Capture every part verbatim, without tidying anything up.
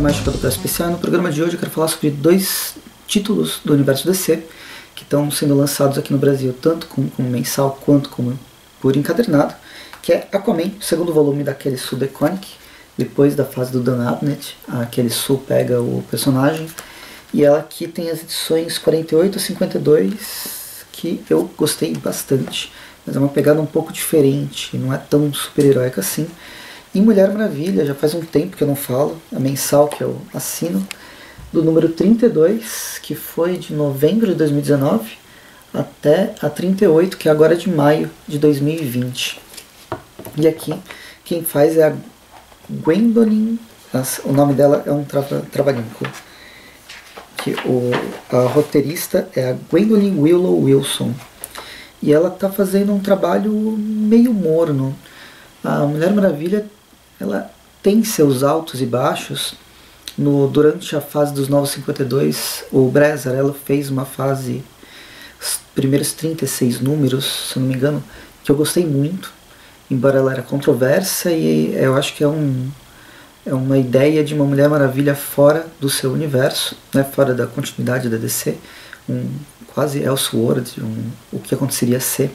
Mágica do Braço Especial. No programa de hoje eu quero falar sobre dois títulos do universo D C que estão sendo lançados aqui no Brasil, tanto como, como mensal quanto como por encadernado, que é Aquaman, o segundo volume daquele Sue DeConnick, depois da fase do Dan Abnett. Aquele Sue pega o personagem, e ela aqui tem as edições quarenta e oito a cinquenta e dois, que eu gostei bastante, mas é uma pegada um pouco diferente, não é tão super-heróica assim. E Mulher Maravilha, já faz um tempo que eu não falo, a mensal que eu assino, do número trinta e dois, que foi de novembro de dois mil e dezenove, até a trinta e oito, que é agora de maio de dois mil e vinte. E aqui, quem faz é a Gwendolyn, o nome dela é um trava, trabalhinco, que o, a roteirista é a Gwendolyn Willow Wilson, e ela está fazendo um trabalho meio morno. A Mulher Maravilha, ela tem seus altos e baixos. No, durante a fase dos Novos cinquenta e dois, o Brezarello fez uma fase, os primeiros trinta e seis números, se eu não me engano, que eu gostei muito, embora ela era controversa, e eu acho que é, um, é uma ideia de uma Mulher Maravilha fora do seu universo, né, fora da continuidade da D C, um, quase Elseworld, um, o que aconteceria ser.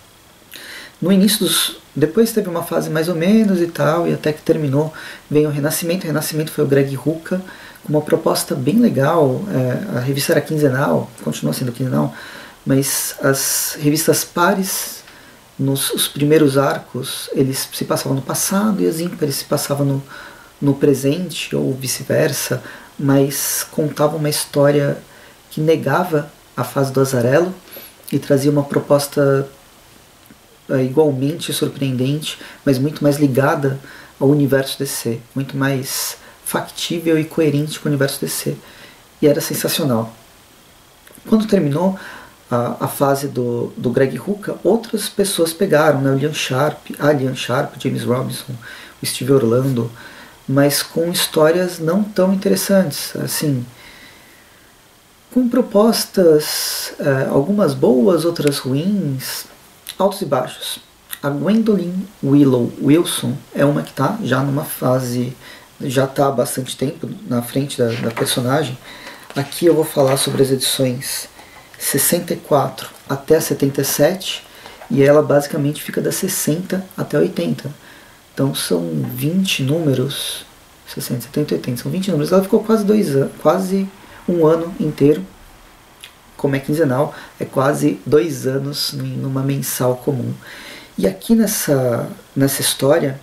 No início dos... Depois teve uma fase mais ou menos e tal, e até que terminou, veio o Renascimento. O Renascimento foi o Greg Rucka, com uma proposta bem legal. É, a revista era quinzenal, continua sendo quinzenal, mas as revistas pares, nos os primeiros arcos, eles se passavam no passado, e as ímpares se passavam no, no presente, ou vice-versa, mas contavam uma história que negava a fase do Azzarello e trazia uma proposta igualmente surpreendente, mas muito mais ligada ao universo D C, muito mais factível e coerente com o universo D C, e era sensacional. Quando terminou a, a fase do, do Greg Rucka, outras pessoas pegaram, né, o Liam Sharp, a Liam Sharp, James Robinson, o Steve Orlando, mas com histórias não tão interessantes, assim, com propostas, é, algumas boas, outras ruins, altos e baixos. A Gwendolyn Willow Wilson é uma que está já numa fase, já está há bastante tempo na frente da, da personagem. Aqui eu vou falar sobre as edições sessenta e quatro até setenta e sete, e ela basicamente fica das sessenta até oitenta. Então são vinte números, sessenta, setenta, oitenta, são vinte números. Ela ficou quase dois anos, quase um ano inteiro. Como é quinzenal, é quase dois anos numa mensal comum. E aqui nessa, nessa história,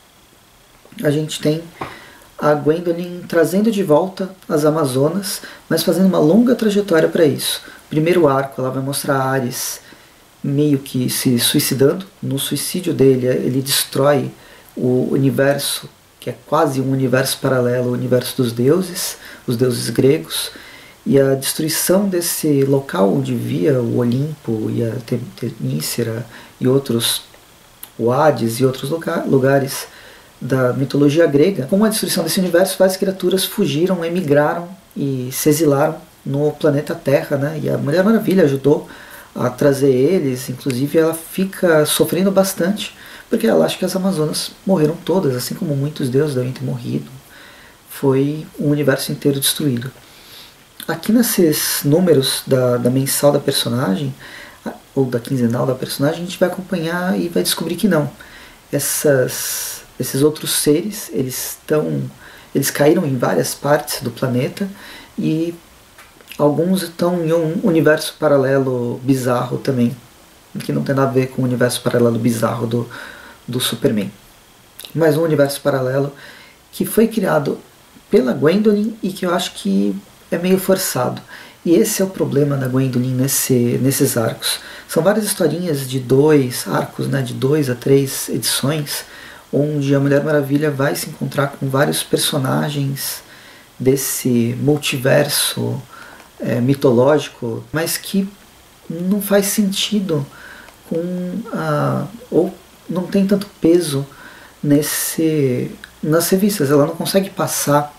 a gente tem a Gwendolyn trazendo de volta as Amazonas, mas fazendo uma longa trajetória para isso. Primeiro arco, ela vai mostrar a Ares meio que se suicidando. No suicídio dele, ele destrói o universo, que é quase um universo paralelo ao universo dos deuses, os deuses gregos. E a destruição desse local onde via o Olimpo e a Temícera e outros, o Hades e outros lugar, lugares da mitologia grega, com a destruição desse universo, várias criaturas fugiram, emigraram e se exilaram no planeta Terra, né? E a Mulher Maravilha ajudou a trazer eles, inclusive ela fica sofrendo bastante, porque ela acha que as Amazonas morreram todas, assim como muitos deuses devem ter morrido. Foi um universo inteiro destruído. Aqui nesses números da, da mensal da personagem, ou da quinzenal da personagem, a gente vai acompanhar e vai descobrir que não. Essas, esses outros seres, eles, estão, eles caíram em várias partes do planeta, e alguns estão em um universo paralelo bizarro também, que não tem nada a ver com o universo paralelo bizarro do, do Superman. Mas um universo paralelo que foi criado pela Gwendolyn e que eu acho que é meio forçado. E esse é o problema da Gwendolyn nesse, nesses arcos. São várias historinhas de dois arcos, né, de dois a três edições, onde a Mulher Maravilha vai se encontrar com vários personagens desse multiverso é, mitológico, mas que não faz sentido com a, ou não tem tanto peso nesse, nas revistas. Ela não consegue passar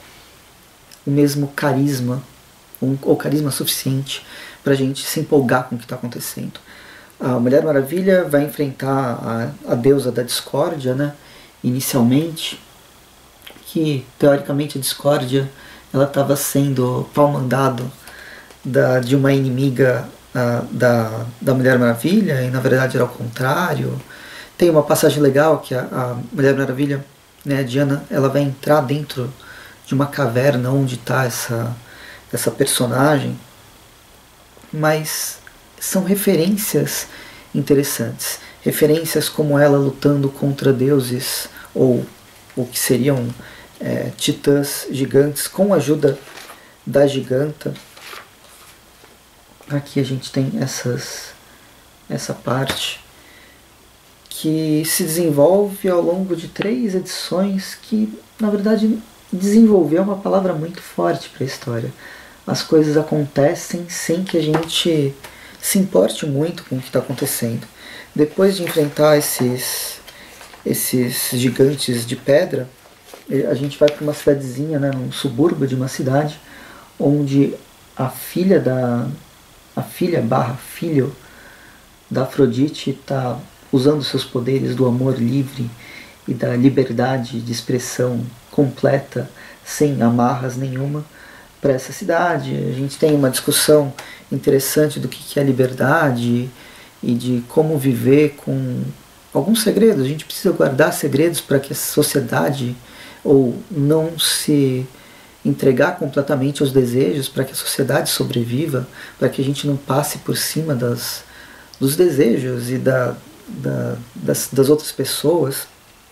o mesmo carisma, ou carisma suficiente para a gente se empolgar com o que está acontecendo. A Mulher Maravilha vai enfrentar a, a deusa da discórdia, né, inicialmente, que, teoricamente, a discórdia ela estava sendo pau-mandado da, de uma inimiga uh, da, da Mulher Maravilha, e na verdade era o contrário. Tem uma passagem legal que a, a Mulher Maravilha, né, a Diana, ela vai entrar dentro de uma caverna onde está essa, essa personagem, mas são referências interessantes. Referências como ela lutando contra deuses, ou o que seriam é, titãs gigantes, com a ajuda da giganta. Aqui a gente tem essas, essa parte que se desenvolve ao longo de três edições, que na verdade desenvolver é uma palavra muito forte para a história. As coisas acontecem sem que a gente se importe muito com o que está acontecendo. Depois de enfrentar esses, esses gigantes de pedra, a gente vai para uma cidadezinha, né, num subúrbio de uma cidade, onde a filha da a filha barra filho da Afrodite está usando seus poderes do amor livre e da liberdade de expressão completa, sem amarras nenhuma, para essa cidade. A gente tem uma discussão interessante do que é liberdade e de como viver com alguns segredos. A gente precisa guardar segredos para que a sociedade, ou não se entregar completamente aos desejos, para que a sociedade sobreviva, para que a gente não passe por cima das, dos desejos e da, da, das, das outras pessoas.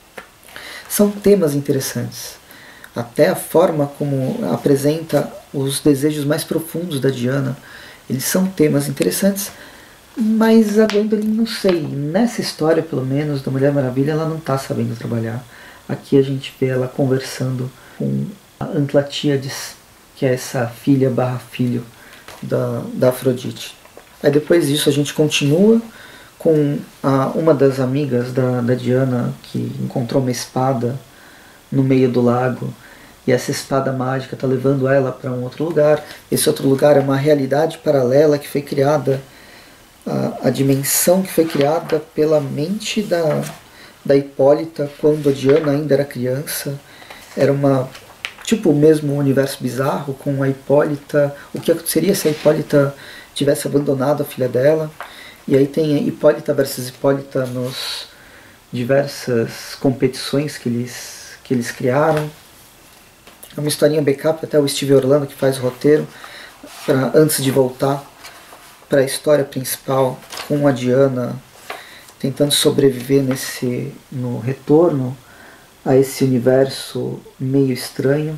São temas interessantes. Até a forma como apresenta os desejos mais profundos da Diana, eles são temas interessantes, mas a Gwendolyn, não sei, nessa história pelo menos da Mulher Maravilha, ela não está sabendo trabalhar. Aqui a gente vê ela conversando com a Antlatíades, que é essa filha barra filho da, da Afrodite. Aí depois disso a gente continua com a, uma das amigas da, da Diana, que encontrou uma espada no meio do lago, e essa espada mágica está levando ela para um outro lugar. Esse outro lugar é uma realidade paralela que foi criada, a, a dimensão que foi criada pela mente da, da Hipólita quando a Diana ainda era criança. Era uma tipo o mesmo universo bizarro com a Hipólita. O que aconteceria se a Hipólita tivesse abandonado a filha dela? E aí tem Hipólita versus Hipólita nos diversas competições que eles, que eles criaram. É uma historinha backup, até o Steve Orlando que faz o roteiro, pra, antes de voltar para a história principal, com a Diana tentando sobreviver nesse, no retorno a esse universo meio estranho.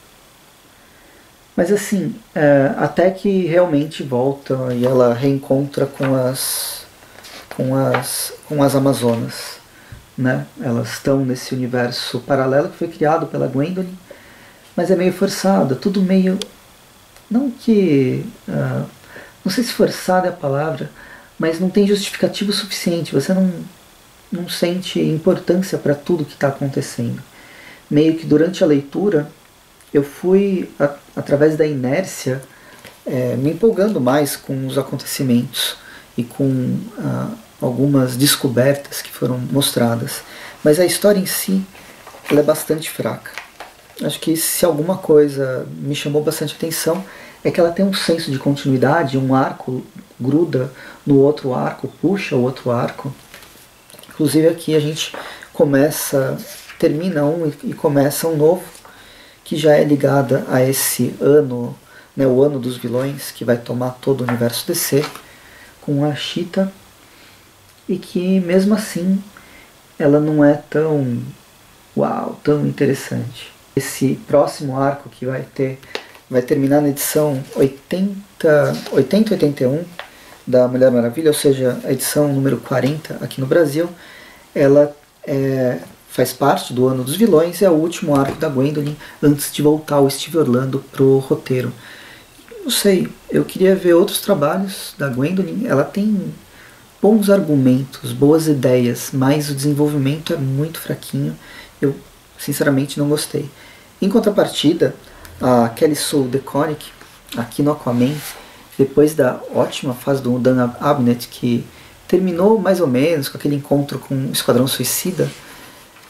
Mas assim, é, até que realmente volta e ela reencontra com as, com as, com as Amazonas, né? Elas estão nesse universo paralelo que foi criado pela Gwendolyn, mas é meio forçado, tudo meio... Não que... Uh, não sei se forçado é a palavra, mas não tem justificativo suficiente, você não, não sente importância para tudo que está acontecendo. Meio que durante a leitura, eu fui, a, através da inércia, é, me empolgando mais com os acontecimentos e com uh, algumas descobertas que foram mostradas. Mas a história em si, ela é bastante fraca. Acho que se alguma coisa me chamou bastante atenção é que ela tem um senso de continuidade, um arco gruda no outro arco, puxa o outro arco. Inclusive aqui a gente começa, termina um e começa um novo, que já é ligada a esse ano, né, o ano dos vilões, que vai tomar todo o universo D C, com a Cheetah, e que mesmo assim ela não é tão uau, tão interessante. Esse próximo arco que vai ter, vai terminar na edição oitenta, oitenta e oitenta e um da Mulher Maravilha, ou seja, a edição número quarenta aqui no Brasil. Ela é, faz parte do ano dos vilões, é o último arco da Gwendolyn antes de voltar o Steve Orlando pro roteiro. Não sei, eu queria ver outros trabalhos da Gwendolyn. Ela tem bons argumentos, boas ideias, mas o desenvolvimento é muito fraquinho. Eu sinceramente não gostei. Em contrapartida, a Kelly Sue DeConnick, aqui no Aquaman, depois da ótima fase do Dan Abnett, que terminou mais ou menos com aquele encontro com o Esquadrão Suicida,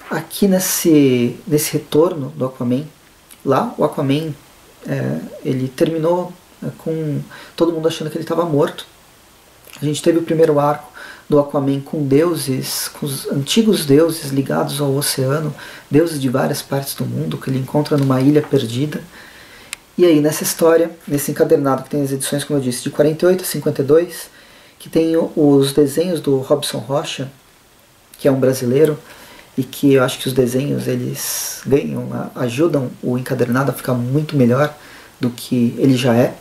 aqui nesse, nesse retorno do Aquaman, lá o Aquaman é, ele terminou é, com todo mundo achando que ele estava morto. A gente teve o primeiro arco do Aquaman com deuses, com os antigos deuses ligados ao oceano, deuses de várias partes do mundo, que ele encontra numa ilha perdida. E aí nessa história, nesse encadernado que tem as edições, como eu disse, de quarenta e oito a cinquenta e dois, que tem os desenhos do Robson Rocha, que é um brasileiro, e que eu acho que os desenhos eles ganham, ajudam o encadernado a ficar muito melhor do que ele já é.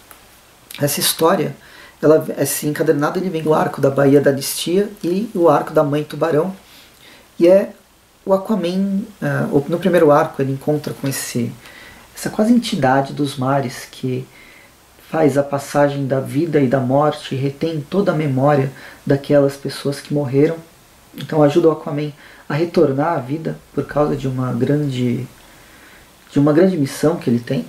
Essa história, ela, esse encadernado ele vem do arco da Baía da Anistia e o arco da Mãe Tubarão, e é o Aquaman, uh, no primeiro arco ele encontra com esse, essa quase entidade dos mares que faz a passagem da vida e da morte e retém toda a memória daquelas pessoas que morreram. Então ajuda o Aquaman a retornar à vida por causa de uma grande de uma grande missão que ele tem.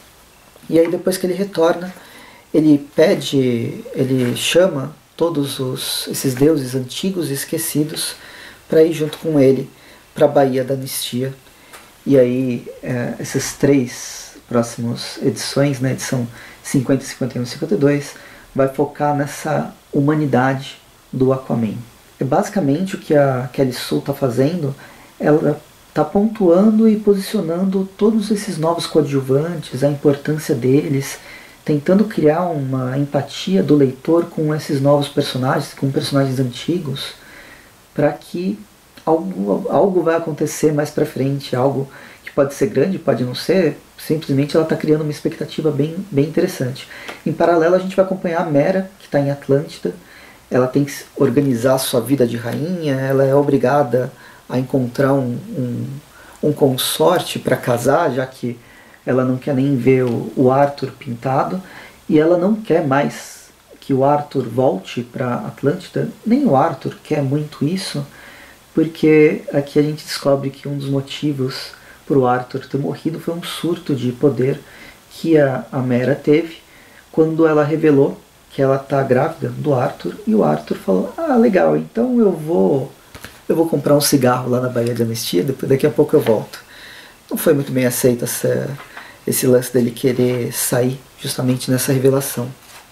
E aí depois que ele retorna, ele pede, ele chama todos os, esses deuses antigos e esquecidos para ir junto com ele para a Baía da Anistia. E aí é, essas três próximas edições, na edição cinquenta, cinquenta e um e cinquenta e dois, vai focar nessa humanidade do Aquaman. É basicamente o que a Kelly Sue está fazendo, ela está pontuando e posicionando todos esses novos coadjuvantes, a importância deles, tentando criar uma empatia do leitor com esses novos personagens, com personagens antigos, para que algo, algo vai acontecer mais para frente, algo que pode ser grande, pode não ser, simplesmente ela está criando uma expectativa bem, bem interessante. Em paralelo a gente vai acompanhar a Mera, que está em Atlântida. Ela tem que organizar sua vida de rainha, ela é obrigada a encontrar um, um, um consorte para casar, já que ela não quer nem ver o, o Arthur pintado, e ela não quer mais que o Arthur volte para Atlântida, nem o Arthur quer muito isso, porque aqui a gente descobre que um dos motivos para o Arthur ter morrido foi um surto de poder que a, a Mera teve quando ela revelou que ela está grávida do Arthur, e o Arthur falou, ah, legal, então eu vou eu vou comprar um cigarro lá na Baía de Anistia, depois, daqui a pouco eu volto. Não foi muito bem aceito essa, esse lance dele querer sair justamente nessa revelação.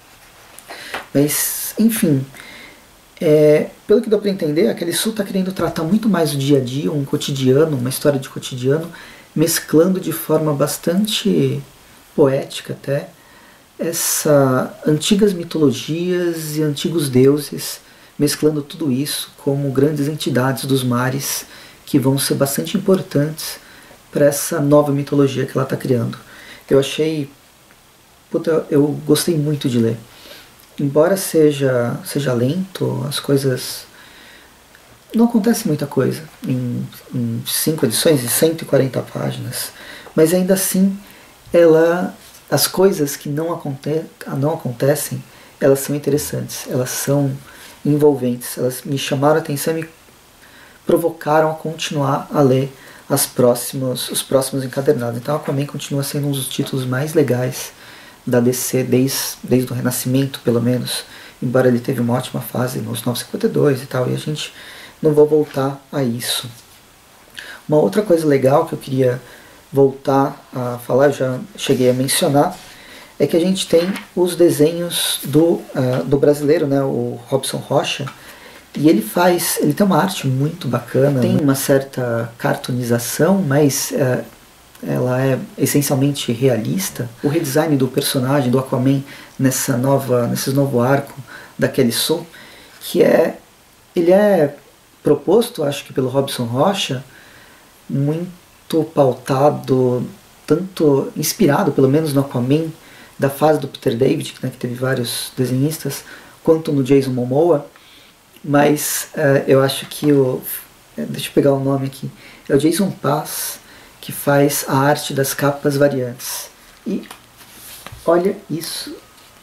Mas, enfim, é, pelo que deu para entender, a Kelly Sue está querendo tratar muito mais o dia a dia, um cotidiano, uma história de cotidiano, mesclando de forma bastante poética até, essas antigas mitologias e antigos deuses, mesclando tudo isso como grandes entidades dos mares que vão ser bastante importantes para essa nova mitologia que ela está criando. Eu achei... Puta, eu gostei muito de ler. Embora seja, seja lento, as coisas... Não acontece muita coisa em, em cinco edições e cento e quarenta páginas, mas ainda assim ela... As coisas que não, aconte não acontecem, elas são interessantes, elas são envolventes, elas me chamaram a atenção e me provocaram a continuar a ler as próximos, os próximos encadernados. Então Aquaman continua sendo um dos títulos mais legais da D C desde, desde o Renascimento, pelo menos, embora ele teve uma ótima fase nos novecentos e cinquenta e dois e tal, e a gente não vai voltar a isso. Uma outra coisa legal que eu queria voltar a falar, já cheguei a mencionar, é que a gente tem os desenhos do, uh, do brasileiro, né, o Robson Rocha, e ele faz, ele tem uma arte muito bacana, tem uma certa cartoonização, mas uh, ela é essencialmente realista. O redesign do personagem, do Aquaman, nessa nova, nesse novo arco da Kelly Sue, que é, ele é proposto, acho que pelo Robson Rocha, muito pautado, tanto inspirado, pelo menos no Aquaman, da fase do Peter David, né, que teve vários desenhistas, quanto no Jason Momoa, mas uh, eu acho que o... deixa eu pegar o nome aqui, é o Jason Paz, que faz a arte das capas variantes. E olha isso,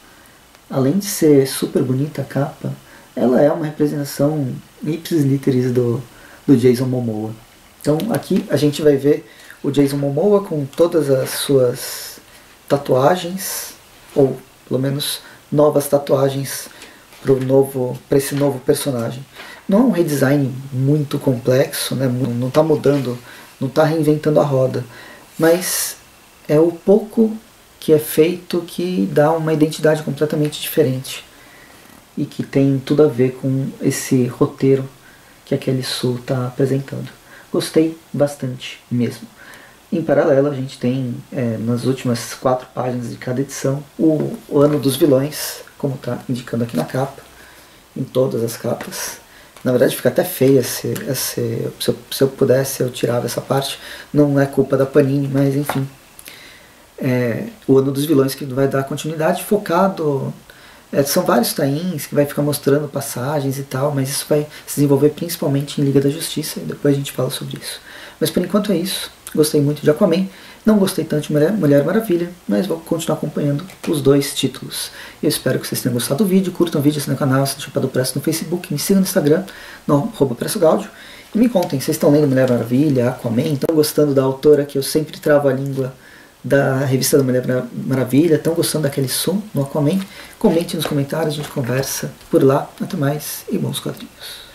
além de ser super bonita a capa, ela é uma representação ipsis literis do, do Jason Momoa. Então aqui a gente vai ver o Jason Momoa com todas as suas tatuagens, ou pelo menos novas tatuagens pro novo, para esse novo personagem. Não é um redesign muito complexo, né? Não está mudando, não está reinventando a roda, mas é o pouco que é feito que dá uma identidade completamente diferente e que tem tudo a ver com esse roteiro que a Kelly Sue está apresentando. Gostei bastante mesmo. Em paralelo, a gente tem, é, nas últimas quatro páginas de cada edição, o, o ano dos vilões, como está indicando aqui na capa, em todas as capas. Na verdade, fica até feia, se, se, se, eu, se eu pudesse, eu tirava essa parte. Não é culpa da Panini, mas enfim. É, o ano dos vilões que vai dar continuidade, focado... É, são vários tains que vai ficar mostrando passagens e tal, mas isso vai se desenvolver principalmente em Liga da Justiça, e depois a gente fala sobre isso. Mas por enquanto é isso. Gostei muito de Aquaman, não gostei tanto de Mulher, Mulher Maravilha, mas vou continuar acompanhando os dois títulos. Eu espero que vocês tenham gostado do vídeo, curtam o vídeo, assinem o canal, assinem o Chapéu do Preço no Facebook, me sigam no Instagram, no arroba Preço Gáudio, e me contem, vocês estão lendo Mulher Maravilha, Aquaman, estão gostando da autora que eu sempre travo a língua da revista da Mulher Maravilha, estão gostando daquele som no Aquaman? Comente nos comentários, a gente conversa por lá. Até mais e bons quadrinhos.